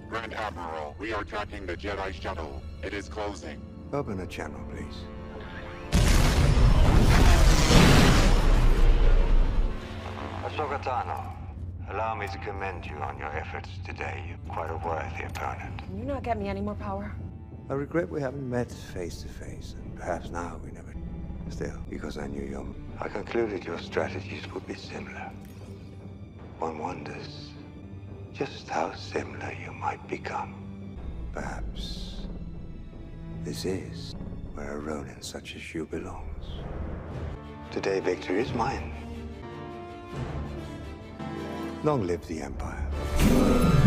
Grand Admiral, we are tracking the Jedi shuttle. It is closing. Open a channel, please. Ahsoka, allow me to commend you on your efforts today. You're quite a worthy opponent. Can you not get me any more power? I regret we haven't met face to face, and perhaps now we never. Still, because I knew your... I concluded your strategies would be similar. One wonders just how similar you might become. Perhaps this is where a Ronin such as you belongs. Today, victory is mine. Long live the Empire.